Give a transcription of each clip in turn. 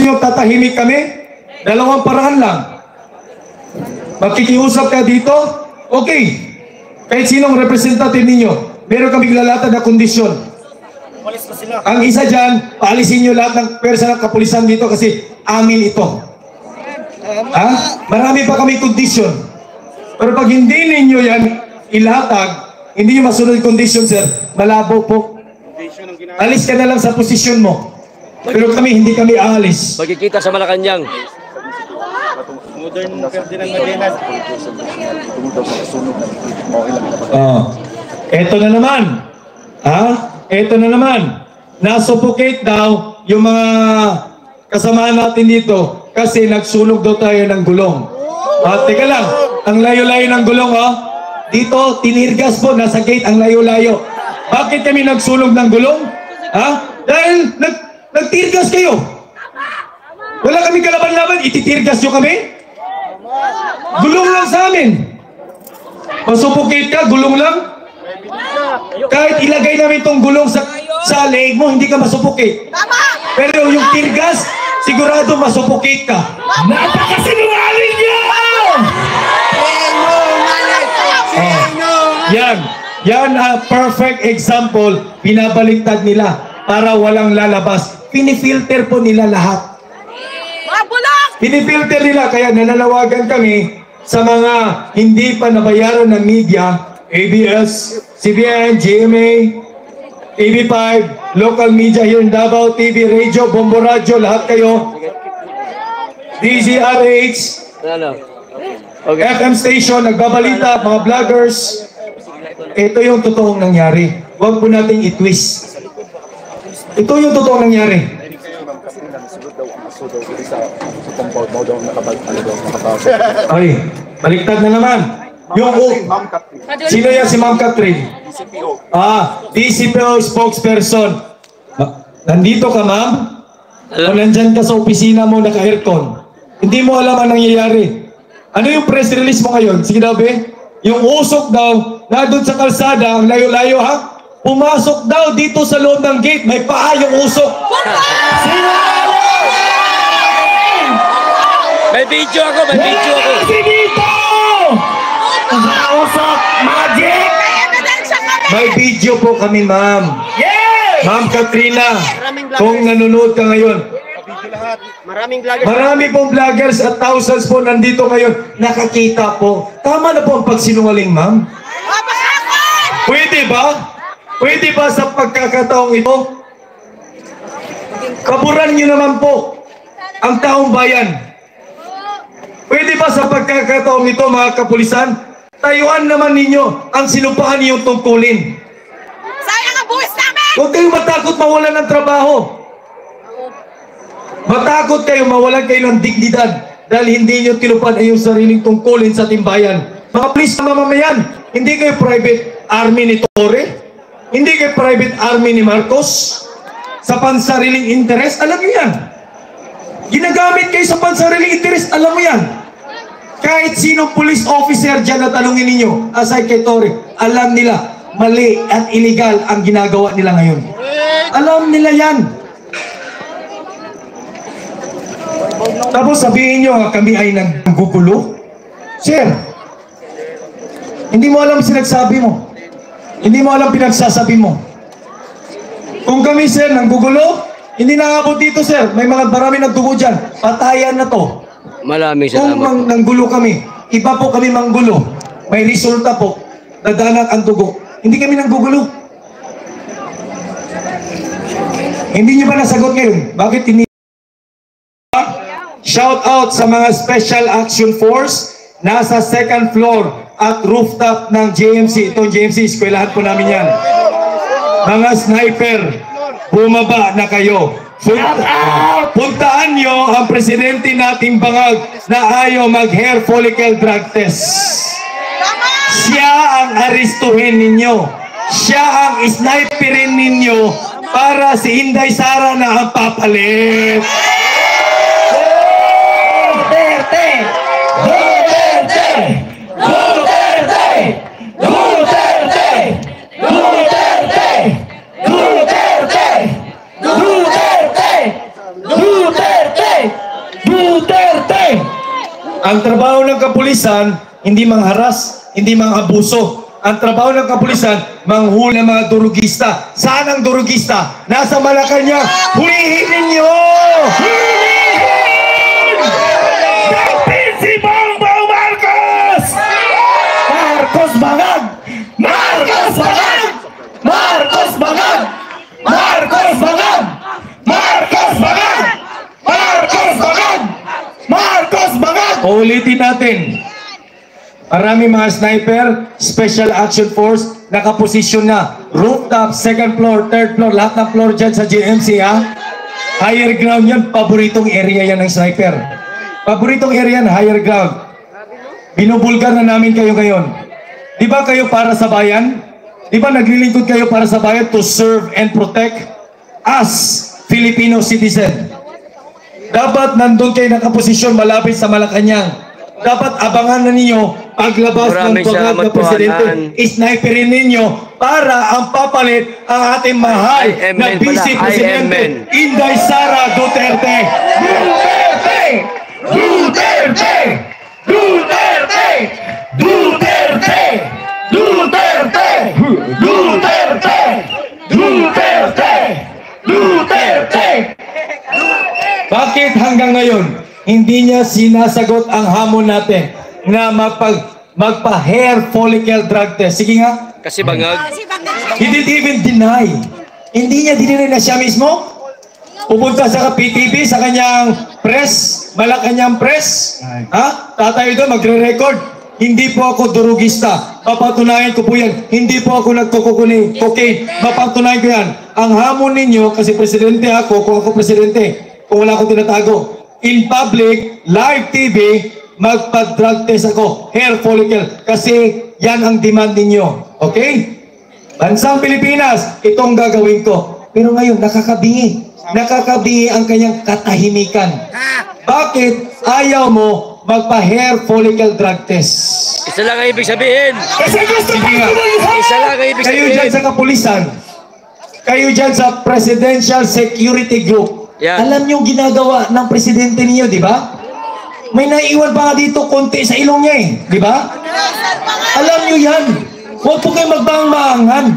nyo tatahimik kami? Dalawang paraan lang. Makikiusap ka dito? Okay. Kahit sinong representative ninyo, meron kaming lalatag na kondisyon. Ang isa dyan, paalisin nyo lahat ng pwersa ng kapulisan dito kasi amin ito. Ha? Marami pa kami kondisyon. Pero pag hindi ninyo yan ilatag, hindi nyo masunod kondisyon, sir, malabo po. Alis ka na lang sa posisyon mo. Pero kami, hindi kami aalis. Magkikita sa Malacanang. Modern din ang Marinas. Eto na naman. Ha? Eto na naman. Nasuffocate daw yung mga kasama natin dito kasi nagsunog daw tayo ng gulong. Teka lang. Ang layo-layo ng gulong, oh. Dito, tinirgas po. Nasa gate ang layo-layo. Bakit kami nagsunog ng gulong? Ha? Dahil nagtirgas kayo. Wala kami kalaban-laban. Ititirgas nyo kami? Gulong lang sa amin. Masuffocate ka, gulong lang. Kahit ilagay namin itong gulong sa leeg mo, hindi ka masuffocate. Pero yung tirgas, sigurado masuffocate ka. Napakasinungaling niya! Yan perfect example, pinabaliktad nila para walang lalabas. Pinifilter po nila lahat. Pinifilter nila, kaya nananawagan kami sa mga hindi pa nabayaran ng media, ABS, CBN, GMA, TV5, local media here in Davao, TV, radio, Bombo Radio, lahat kayo. DZRH, FM station, nagbabalita, mga vloggers. Ito yung totoong nangyari. Huwag po nating i-twist. Ito yung totoong nangyari. Ay, baliktad na naman. Yung sino yan si Ma'am Catherine? DCPO spokesperson. Nandito ka, ma'am? O nandyan ka sa opisina mo naka-aircon? Hindi mo alam ang nangyayari. Ano yung press release mo ngayon? Sige daw, be. Yung usok daw, na doon sa kalsada, ang layo-layo, ha? Pumasok daw dito sa loob ng gate, may paa yung usok. May video ako, may video ako. Dito! Usok, magic! May video po kami, ma'am. Ma'am Katrina, kung nanonood ka ngayon, marami pong vloggers at thousands po nandito ngayon, nakakita po. Tama na po ang pagsinungaling, ma'am. Pwede ba? Pwede ba sa pagkakataong ito? Kaburan nyo naman po ang taong bayan. Pwede ba sa pagkakataong ito, mga kapulisan, tayuan naman ninyo ang sinumpahan ninyong tungkulin? Sayang ang buwis namin! Huwag kayong matakot mawalan ng trabaho. Matakot kayo mawalan kayo ng dignidad dahil hindi nyo tinupad ang iyong sariling tungkulin sa timbayan. Mga police na mamamayan, hindi kayo private army ni Torre, hindi kayo private army ni Marcos sa pansariling interest. Alam mo yan. Ginagamit kayo sa pansariling interest. Alam mo yan. Kahit sinong police officer dyan na tanungin ninyo, aside kay Torre, alam nila mali at illegal ang ginagawa nila ngayon. Alam nila yan. Tapos sabihin nyo, kami ay naggugulo? Sir, hindi mo alam sinagsabi mo. Hindi mo alam pinagsasabi mo. Kung kami, sir, nanggugulo, hindi nakabot dito, sir. May mga marami nagdugo dyan. Patayan na to. Maraming salamat. Kung nanggulo kami, iba po kami manggulo. May resulta po. Dadanak ang dugo. Hindi kami nanggugulo. Hindi nyo ba nasagot ngayon? Bakit hindi? Shout out sa mga Special Action Force nasa second floor at rooftop ng JMC. Itong JMC, eskwelahan po namin yan. Mga sniper, bumaba na kayo. Puntaan nyo ang presidente nating bangag na ayaw mag-hair follicle drug test. Siya ang aristuhin ninyo. Siya ang sniperin ninyo para si Inday Sara na ang papalit. Duterte! Duterte! Duterte! Duterte! Duterte! Duterte! Duterte! Duterte! Duterte! Ang trabaho ng kapulisan, hindi mangharas, hindi mangabuso. Ang trabaho ng kapulisan, manghuli ng mga durugista. Saan ang durugista? Nasa Malacanang. Hulihin ninyo! Hulihin! Dapat si Bongbong Marcos! Marcos Bangag! Marcos Bangag! Marcos Bangag! Marcos Bangag! Marcos Bangag! Marcos Bangag! Marcos Bangag! Ulitin natin. Marami mga sniper, special action force, nakaposisyon na. Rooftop, second floor, third floor, lahat ng floor dyan sa GMC, ha? Higher ground yan, paboritong area yan ng sniper. Paboritong area yan, higher ground. Binubulgar na namin kayo ngayon. Di ba kayo para sa bayan? Di ba naglilingkod kayo para sa bayan to serve and protect us, Filipino citizen? Dapat nandun kayo nakaposisyon malapit sa Malacanang. Dapat abangan na ninyo paglabas ng bangag na presidente. Isniperin ninyo para ang papalit ang ating mahal na vice presidente, Inday Sara Duterte. Duterte! Duterte! Duterte! Duterte! Duterte! Duterte! Duterte! Duterte! Bakit hanggang ngayon hindi niya sinasagot ang hamon natin na magpa-hair follicle drug test? Sige nga. Kasi bangag. He didn't even deny. Hindi niya dinay na siya mismo. Pupunta sa PTV, sa kanyang press, Malacanang press. Ha? Tatay doon, magre-record. Hindi po ako durugista. Papatunayan ko po yan. Hindi po ako nagkukukuni cocaine. Papatunayan ko yan. Ang hamon ninyo, kasi presidente ako, kung ako presidente, kung wala akong tinatago, in public, live TV, magpa-drug test ako, hair follicle, kasi yan ang demand ninyo. Okay? Bansang Pilipinas, itong gagawin ko. Pero ngayon, nakakabingi. Nakakabingi ang kanyang katahimikan. Bakit ayaw mo magpa-hair follicle drug test? Isa lang ang ibig sabihin. Kasi gusto nga. Isa lang ang ibig Kayo sabihin. dyan sa kapulisan, kayo dyan sa Presidential Security Group, Yan. alam niyo ginagawa ng presidente niyo, di ba? May naiiwan pa nga dito konti sa ilong niya eh, di ba? Alam niyo yan. Huwag po kayo magbangmangan.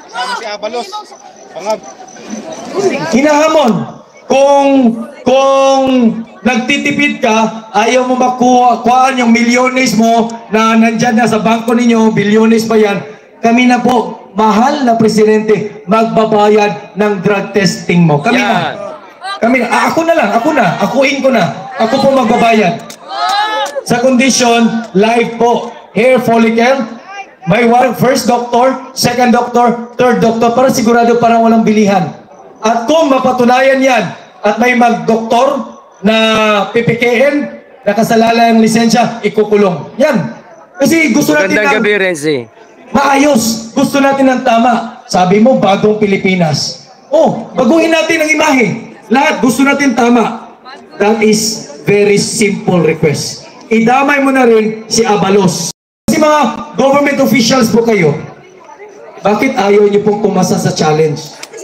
Hinahamon. Kung nagtitipid ka, ayaw mo makuhaan yung milyones mo na nandyan na sa bangko ninyo, bilyones pa yan. Kami na po, mahal na presidente, magbabayad ng drug testing mo. Kami Yan. na. Kami na. Ako na lang. Akuin ko na. Ako po magbabayad. Sa condition, live po. Hair follicle. May first doctor, second doctor, third doctor, para sigurado parang walang bilihan. At kung mapatunayan yan, at may mag-doktor na PPKN, nakasalala yung lisensya, ikukulong. Yan. Kasi gusto natin Magandang gabi, Renzi. maayos. Gusto natin ng tama. Sabi mo, bagong Pilipinas. Oh, baguhin natin ang imahe. Lahat gusto natin tama. That is very simple request. Idamay mo na rin si Abalos. Kasi mga government officials po kayo, bakit ayaw niyo pong pumasa sa challenge?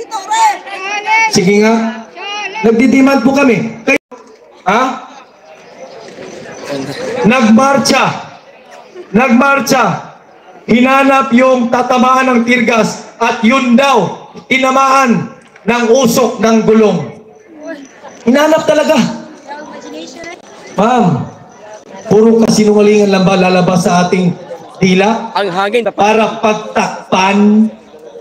Sige nga. Nagdidemand po kami. Kayo, ha? Nagmarcha. Hinanap yung tatamaan ng tirgas at yun daw, tinamaan ng usok ng gulong. Hinanap talaga. Ma'am, puro kasinungalingan lang ba lalabas sa ating dila? Ang hangin. Para pagtakpan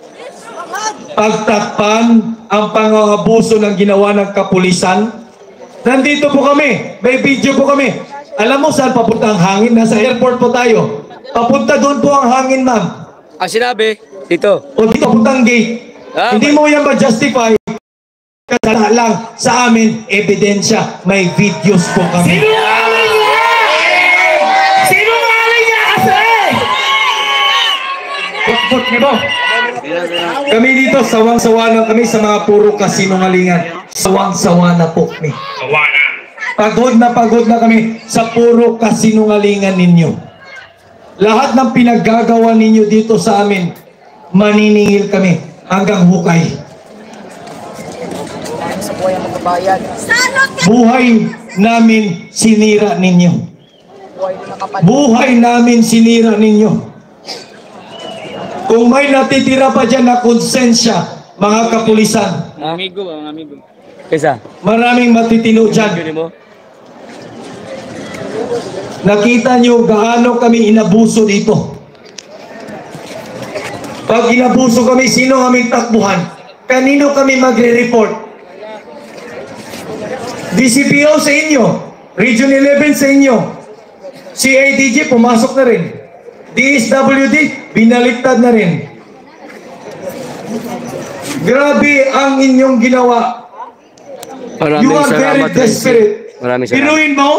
ang pangangabuso ng ginawa ng kapulisan. Nandito po kami, may video po kami. Alam mo saan papunta ang hangin? Nasa airport po tayo. Papunta doon po ang hangin, ma'am. Ang sinabi, dito. O dito papunta ang gate. Hindi mo yan ma-justify. Kasi lang sa amin, ebidensya, may videos po kami. Sinungaling niya! Sinungaling niya kasi! Put mo. Kami dito, sawang-sawa na kami sa mga puro kasinungalingan. Sawang-sawa na po kami. Pagod na kami sa puro kasinungalingan ninyo. Lahat ng pinaggagawa ninyo dito sa amin, maniningil kami hanggang hukay. Salot ka! Buhay namin sinira ninyo. Buhay namin sinira ninyo. Kung may natitira pa dyan na konsensya, mga kapulisan, Amigo ba, mga amigo? Kaysa? maraming matitino dyan. Yun mo? Nakita nyo gaano kami inabuso dito. Pag inabuso kami, sino aming takbuhan? Kanino kami magre-report? DCPO sa inyo, Region 11 sa inyo, CADG pumasok na rin, DSWD binaliktad na rin. Grabe ang inyong ginawa. You are very desperate. Maraming salamat. Pinuin mo,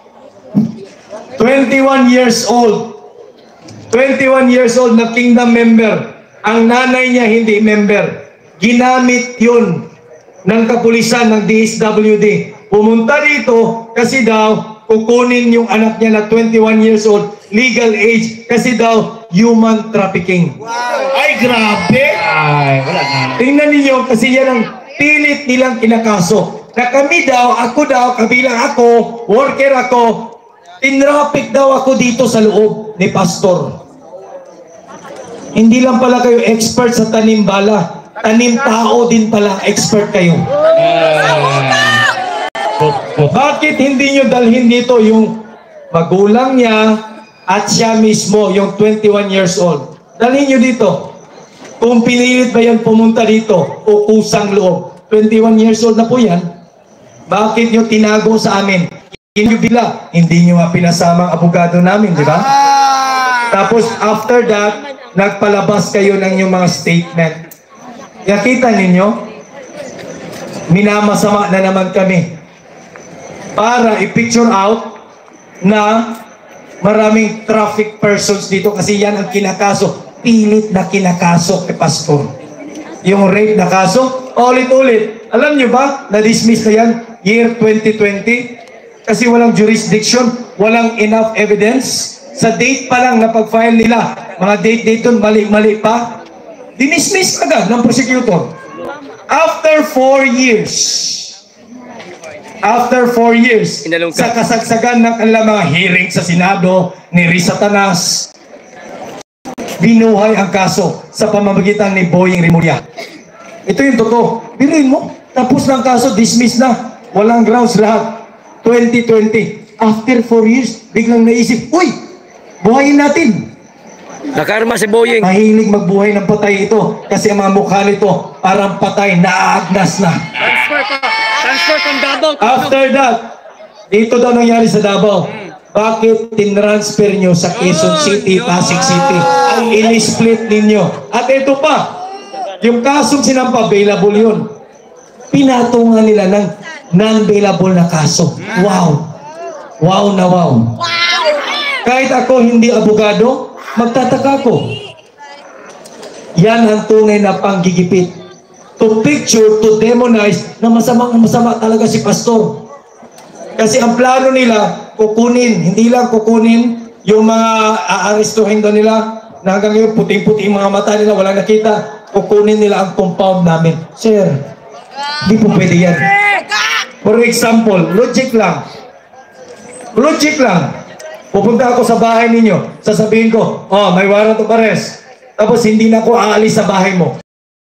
21 years old. 21 years old na kingdom member. Ang nanay niya hindi member. Ginamit yun ng kapulisan ng DSWD. Pumunta dito kasi daw kukunin yung anak niya na 21 years old, legal age, kasi daw human trafficking. Ay, grabe! Ay, wala na. Tingnan ninyo, kasi yan ang pilit nilang kinakaso. Na kami daw, ako daw, kabilang ako, worker ako, tinraffic daw ako dito sa loob ni pastor. Hindi lang pala kayo expert sa tanim bala. Tanim tao din pala, expert kayo. Bakit hindi nyo dalhin dito yung magulang niya at siya mismo, yung 21 years old? Dalhin nyo dito. Kung pinilit ba yan pumunta dito o kusang loob, 21 years old na po yan, bakit nyo tinago sa amin? Hindi nyo bila, hindi nyo nga pinasamang abogado namin, di ba? Tapos after that, nagpalabas kayo ng yung mga statement. Nakita ninyo? Minamasama na naman kami para i-picture out na maraming traffic persons dito kasi yan ang kinakaso. Pilit na kinakaso kay pastor. Yung rape na kaso, ulit-ulit. Alam nyo ba, na-dismiss na yan year 2020 kasi walang jurisdiction, walang enough evidence. Sa date pa lang na pag-file nila, mga date doon, mali-mali pa, dinismiss agad ng prosecutor. After 4 years, sa kasagsagan ng kanilang mga hearing sa Senado ni Risa Tanas, binuhay ang kaso sa pamamagitan ni Boying Rimulya. Ito yung totoo. Biruin mo, tapos ng kaso, dismiss na. Walang grounds lahat. 2020. After 4 years, biglang naisip, uy, buhayin natin. Nakarma si Boying. Mahilig magbuhay ng patay ito kasi ang mga mukha nito parang patay, naaagnas na. Transfer from Davao. After that, dito daw nangyari sa Davao. Bakit tinransfer nyo sa Quezon City, Pasig City? Ang in-split ninyo. At ito pa, yung kasong sinampa, available yun. Pinatungan nila ng non-available na kaso. Wow. Wow na wow. Kahit ako hindi abogado, magtataka ko. Yan ang tunay na panggigipit. To picture, to demonize na masama talaga si pastor. Kasi ang plano nila, kukunin, hindi lang kukunin yung mga aarestuhin doon nila na hanggang ngayon puting-puting mga mata nila, walang nakita, kukunin nila ang compound namin. Sir, hindi po pwede yan. For example, logic lang. Logic lang. Pupunta ako sa bahay ninyo, sasabihin ko, oh, may warrant of arrest. Tapos hindi na ako aalis sa bahay mo.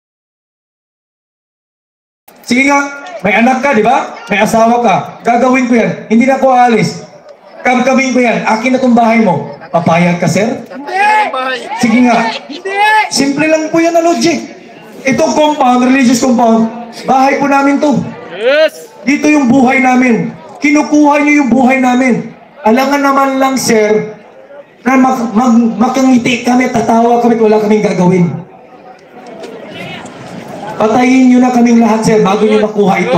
Sige nga, may anak ka, di ba? May asawa ka. Gagawin ko yan. Hindi na ako aalis. Kamkamin ko yan. Akin na tong bahay mo. Papayag ka, sir? Sige nga. Simple lang po yan na logic. Itong compound, religious compound, bahay po namin to. Dito yung buhay namin. Kinukuha niyo yung buhay namin. Alangan naman lang, sir, na makangiti kami, tatawa kami, wala kaming gagawin. Patayin nyo na kaming lahat, sir, bago nyo makuha ito.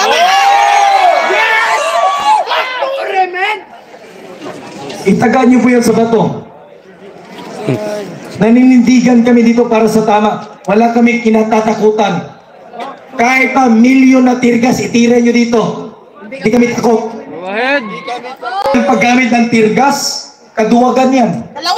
Itagaan nyo po yan sa bato. Naninindigan kami dito para sa tama. Wala kami kinatatakutan. Kahit pa milyon na tirgas, itira nyo dito. Hindi kami takot. Go ahead. Ang paggamit ng tirgas, kaduwagan yan.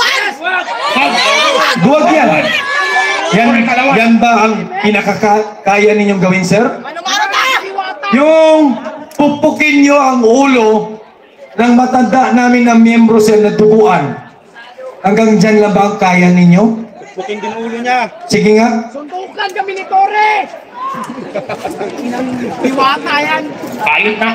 Duwag yan. Yan ba ang pinakakaya ninyong gawin, sir? Yung pupukin nyo ang ulo ng matanda namin na miyembro sa naduguan. Hanggang dyan lang ba ang kaya ninyo? Puking din ulo niya. Sige nga. Sundukan kami ni Torre! Diwata yan! Kahit na.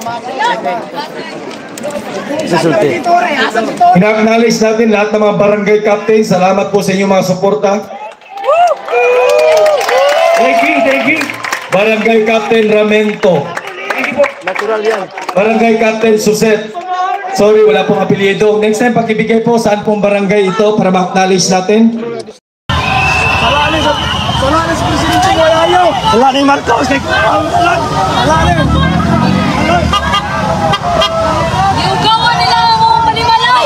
Susulti. Si Torre, asa si Torre? Ina-acknowledge natin lahat ng mga barangay captain. Salamat po sa inyong mga suporta. Thank you. Barangay Captain Ramento. Natural yan. Barangay Captain Suset. Sorry, wala pong apelyido. Next time, pakibigay po saan pong barangay ito para ma-acknowledge natin. Salanin sa Presidente Moyayo. Salanin Marcos. Salanin. Yung gawa nila ang mga palimalay!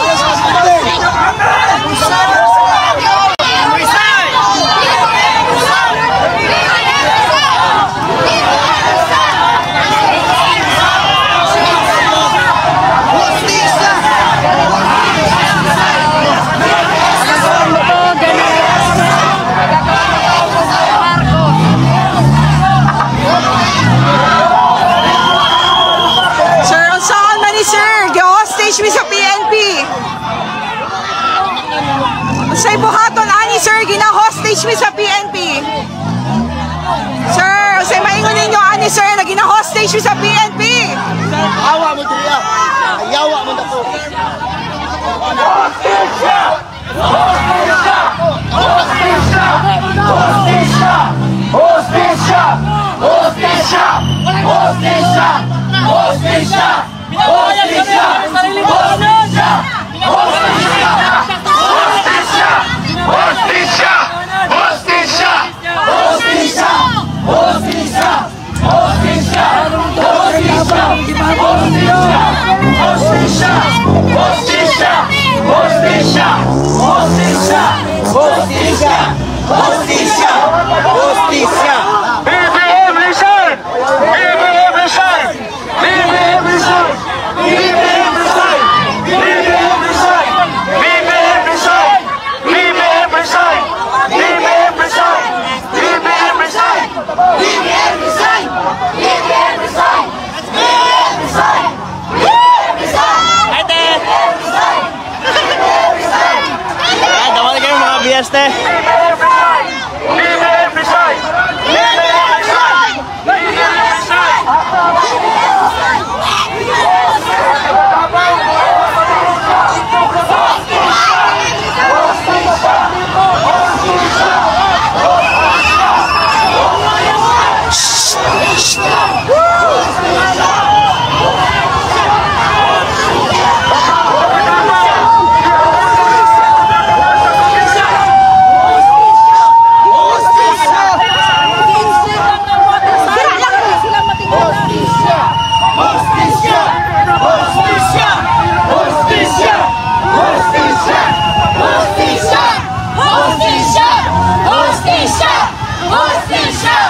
Sir, saan man ni Sir? Gi-hostage mi sa PNP. Sa'y buhaton ani Sir, gina-hostage mi sa PNP. Sir, sa'y maingon ninyo ani Sir, na gina-hostage mi sa PNP. Ayawa mo diriya. Ayawa mo dako. BBM resign! BBM resign! BBM resign! BBM resign! BBM resign! BBM resign! BBM resign! BBM resign! BBM resign! BBM resign! BBM resign! BBM resign! BBM resign! Ate! Tawag kayo mga biyaste. BBM resign! BBM resign! BBM resign! BBM resign!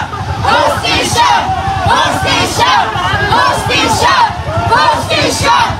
Hostisha!